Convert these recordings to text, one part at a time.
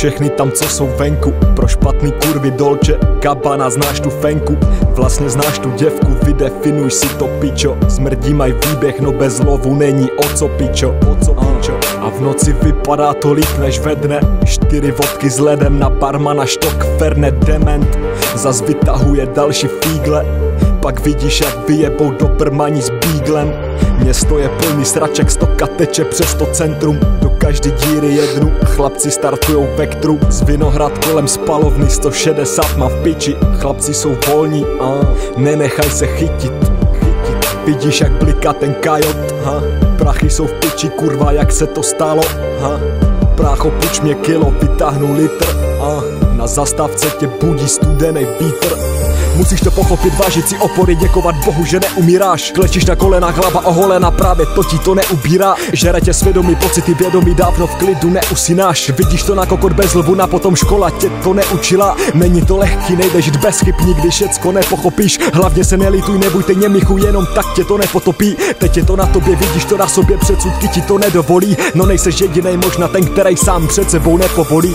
všechny tam, co jsou venku. Pro špatný kurvy Dolce Gabbana, znáš tu fenku. Vlastně znáš tu děvku, vydefinuj si to, pičo. Smrdí maj výběh, no bez lovu není o co, pičo. A v noci vypadá to líp než ve dne. 4 vodky s ledem na barmana, štok Fernet dement. Zas vytahuje další fígle, pak vidíš, jak vyjebou do prmaní s bíglem. Město je plný sraček, stoka teče přes to centrum. Do každý díry jednu, chlapci startujou vektru. Z Vinohrad kolem spalovny 160 má v piči. Chlapci jsou volní, nenechaj se chytit. Vidíš, jak bliká ten kajot, prachy jsou v piči, kurva, jak se to stalo, Prácho, puč mě kilo, vytáhnu litr, na zastávce tě budí studený vítr. Musíš to pochopit, vážit si opory, děkovat Bohu, že neumíráš. Klečíš na kolenách, hlava oholena, právě to ti to neubírá. Žere tě svědomí, pocity vědomí, dávno v klidu neusináš. Vidíš to na kokot bez lvu, na potom škola tě to neučila. Není to lehký, nejdeš jít bez chyb, nikdy všecko nepochopíš. Hlavně se nelituj, nebuďte němichu, jenom tak tě to nepotopí. Teď je to na tobě, vidíš to na sobě, předsudky ti to nedovolí. No nejseš jedinej, možná ten, který sám před sebou nepovolí.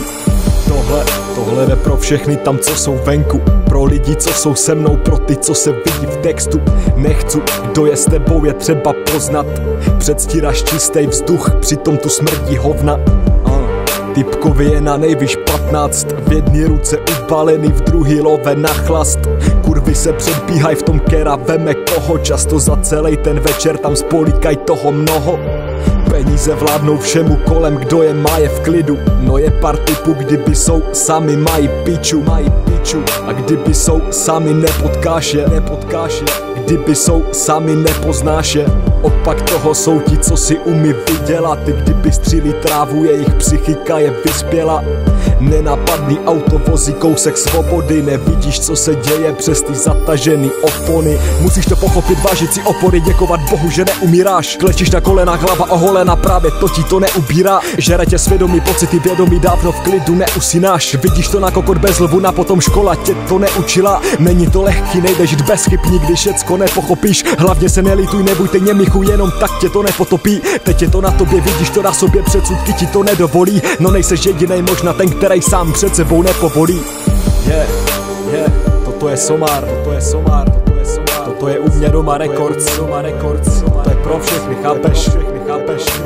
Tohle jde pro všechny tam, co jsou venku. Pro lidi, co jsou se mnou, pro ty, co se vidí v textu. Nechcu, kdo je s tebou, je třeba poznat. Předstíráš čistý vzduch, přitom tu smrdí hovna. Typkovi je na nejvyš 15, v jedný ruce ubalený, v druhý love na chlast. Kurvy se předbíhaj v tom kera, veme koho, často za celý ten večer tam spolíkaj toho mnoho. Peníze vládnou všemu kolem, kdo je má je v klidu. No je pár typů, kdyby jsou sami, mají piču. A kdyby jsou sami, nepotkáš je. Kdyby jsou sami, nepoznáš je. Opak toho jsou ti, co si umí vydělat. Ty kdyby střílí trávu, jejich psychika je vyspěla. Nenapadný auto vozí kousek svobody. Nevidíš, co se děje přes ty zatažený opony. Musíš to pochopit, vážit si opory, děkovat Bohu, že neumíráš. Klečíš na kolenách, hlava oholena, právě to ti to neubírá. Žere tě svědomí, pocity vědomí, dávno v klidu neusináš. Vidíš to na kokot bez lvu, na potom škola tě to neučila. Není to lehký, nejdeš jít bez chyb, nikdy všecko nepochopíš. Hlavně se nelituj, nebuďte němichu, jenom tak tě to nepotopí. Teď je to na tobě, vidíš to na sobě, předsudky ti to nedovolí. No nejseš jedinej, možná ten, který sám před sebou nepovolí. Toto je Somar, toto je u mě doma Records, to je pro všechny, chápeš?